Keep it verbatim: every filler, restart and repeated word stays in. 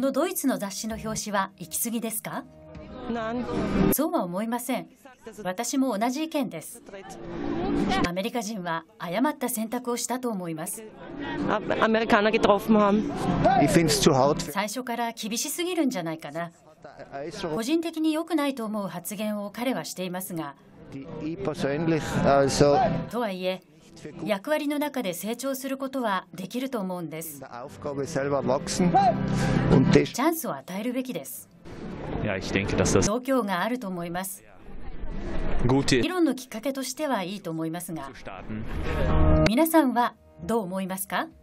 のドイツの雑誌の表紙は行き過ぎですか？そうは思いません。私も同じ意見です。アメリカ人は誤った選択をしたと思います。最初から厳しすぎるんじゃないかな。個人的に良くないと思う発言を彼はしていますが、とはいえ役割の中で成長することはできると思うんです。チャンスを与えるべきです。度胸があると思います。議論のきっかけとしてはいいと思いますが、皆さんはどう思いますか？